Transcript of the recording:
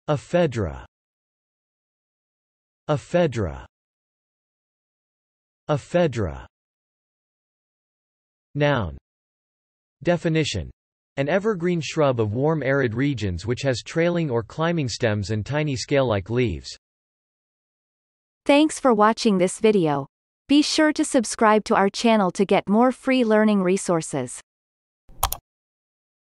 Ephedra. Ephedra. Ephedra. Noun. Definition. An evergreen shrub of warm arid regions which has trailing or climbing stems and tiny scale-like leaves. Thanks for watching this video. Be sure to subscribe to our channel to get more free learning resources.